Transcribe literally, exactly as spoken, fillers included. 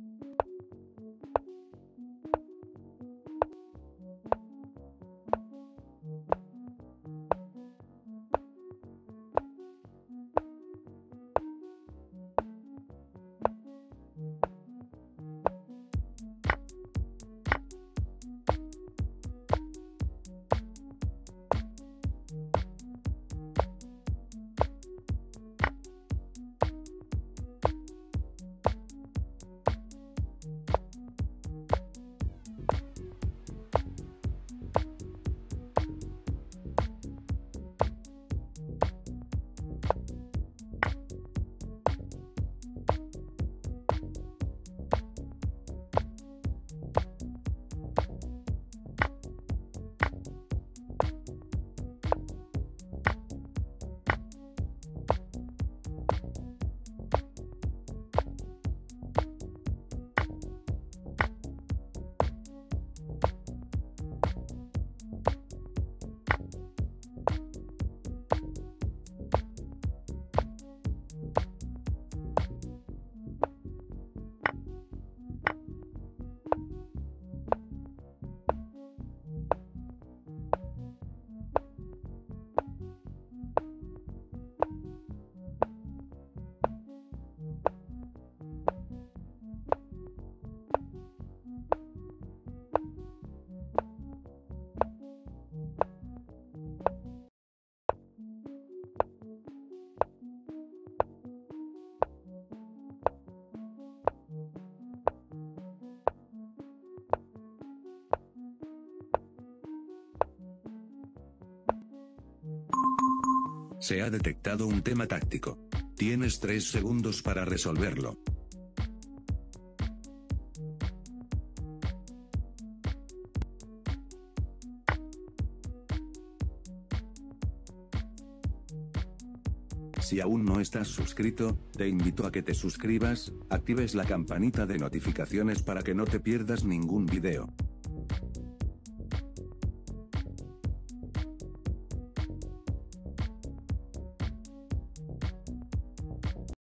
Se ha detectado un tema táctico. Tienes tres segundos para resolverlo. Si aún no estás suscrito, te invito a que te suscribas, actives la campanita de notificaciones para que no te pierdas ningún video.